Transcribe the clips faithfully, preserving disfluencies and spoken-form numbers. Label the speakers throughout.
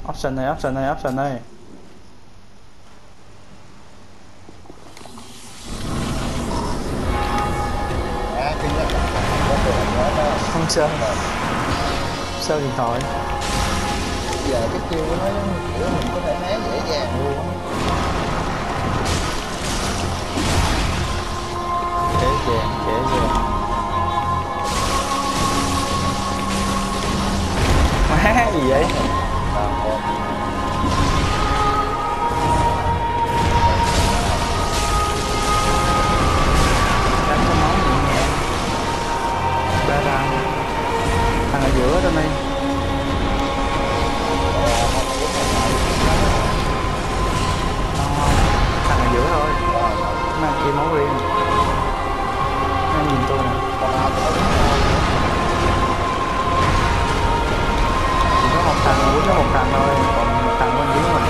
Speaker 1: Option này, option này, option này. Không sao. Sao điện thoại?
Speaker 2: Giờ cái chiêu của nó kiểu mình có thể né dễ dàng luôn.
Speaker 1: Dễ dàng, dễ dàng. Má gì vậy? Đánh cái món nhẹ nhàng. Ba răng. Thằng ở giữa đó này. Thằng ở giữa thôi. Mang kia máu riêng. Nó nhìn tôi nè. Chỉ có một thằng, quýnh có một thằng thôi, còn một thằng bên dưới mình.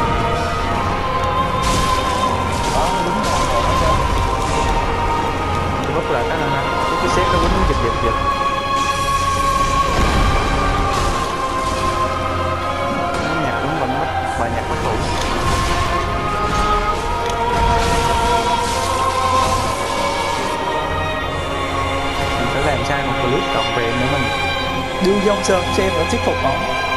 Speaker 1: Tôi bất lại cái này nè, cái cái xếp nó quýnh giật giật giật. Nó nhạc cũng bằng mất, bài nhạc bất thủ. Mình phải làm sao một clip trọn vẹn để mình đưa vô sơn xem để thuyết phục họ.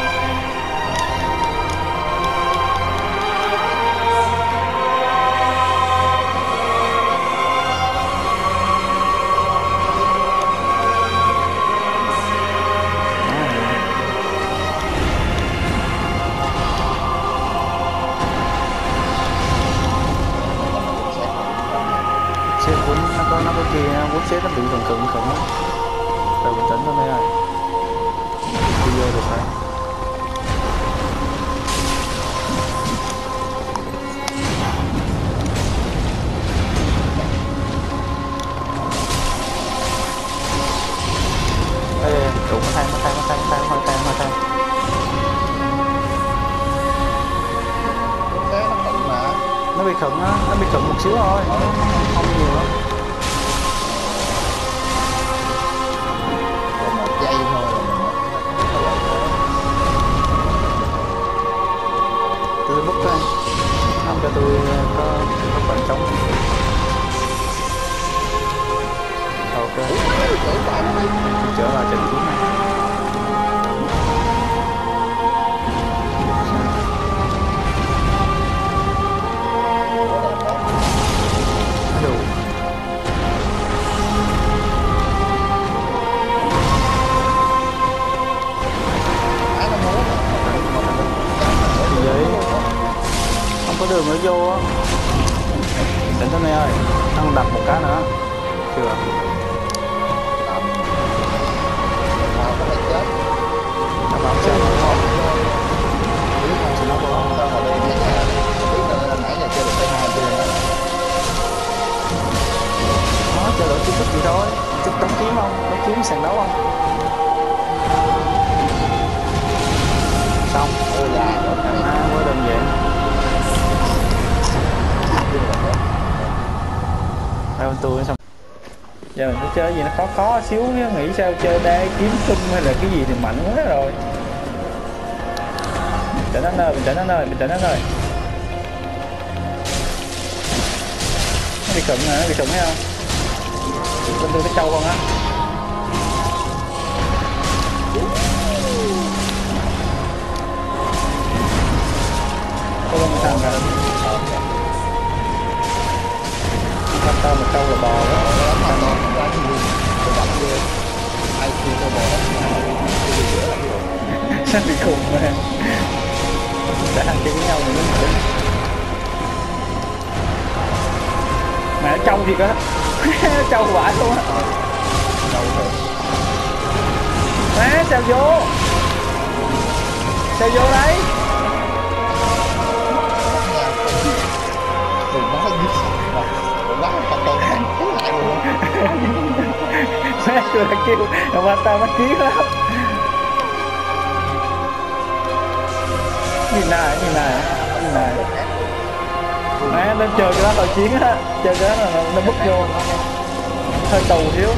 Speaker 1: Xe cuốn nó có nó có kia cuốn xếp nó bị cận cận cận á. Rồi bình tĩnh thôi mày ơi. Đi vô được rồi. Ê, đụng nó thay, nó thay, nó thay, nó thay, nó thay, nó thay. Nó bị khẩn á, nó bị khẩn một xíu thôi, không nhiều lắm.
Speaker 2: Một giây thôi là mình
Speaker 1: tôi bút thôi, không cho tôi có có khoảng trống. Ok, trở lại trận chiến này. Đủ. Gì vậy? Không có đường nữa vô á. Tỉnh tới này ơi, nó còn đặt một cái nữa. Chưa. Nó bảo sao nó khó. Biết không thì nó có sao mà đây biết là nãy giờ chơi được tới hai chơi. Nó chơi đổi kiến thức gì thôi. Chút tấm kiếm không? Tấm kiếm sàn đấu không? Xong. Ôi là nó mới đơn giản. Đâu tôi xong. Giờ mình phải chơi gì nó khó khó xíu, nghĩ sao chơi đai kiếm tung hay là cái gì thì mạnh quá rồi. Bình tĩnh anh ơi, bình tĩnh anh ơi, bình tĩnh anh ơi. Nó bị khựng hả, nó bị khựng thấy không? Bên tôi cái trâu con á. Có một thằng rồi. Bắt tao một trâu là bò đó.
Speaker 2: ai kiu tôi bò
Speaker 1: Sao bị khùng mà. Đã thằng chơi với nhau rồi nó mình. Mà nó trâu thiệt á. Nó trâu quả luôn á. Má sao vô. Sao vô đây.
Speaker 2: đừng nói gì đừng nói thật tôi lại luôn.
Speaker 1: Má tôi đã kêu mà ba tao bắt kiến lắm. Nhìn này, nhìn này, nhìn này. Má nó chơi cái đó tao chiến á. Chơi cái đó là nó, nó búp vô. Hơi tù thiếu.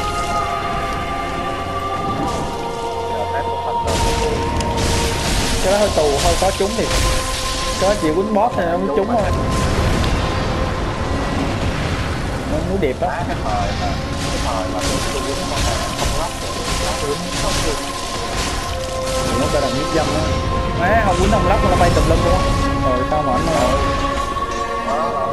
Speaker 1: Chơi đó hơi tù thôi, có trúng thì có chịu quýnh boss thì nó mới trúng thôi. Nó núi điệp đó.
Speaker 2: Cái thời mà cái thời mà tôi tôi quýnh con này không lóc lóc quýnh không được.
Speaker 1: Nó ta làm hiếp dâm á. Má không quýnh không lóc nó bay tùm lum luôn. Rồi sao mà nó
Speaker 2: Đó, đó.